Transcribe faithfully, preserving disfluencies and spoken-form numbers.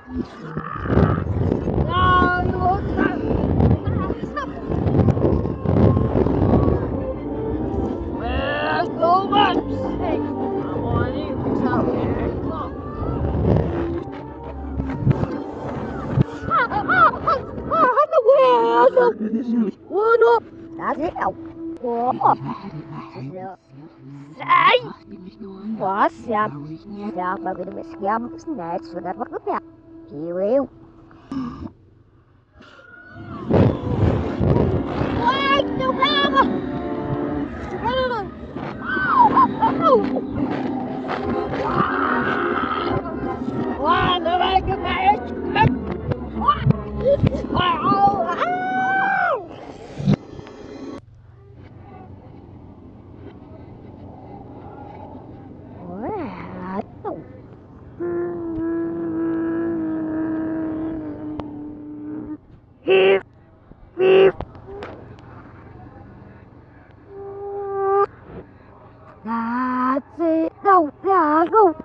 Uno, that's it. Four, sai, quá xem, xem mà cái mình xem này sudah dapat lebih, kiri, wah, itu apa? Wah, nó cái này, wah, Beep, beep. That's it. No, no, no.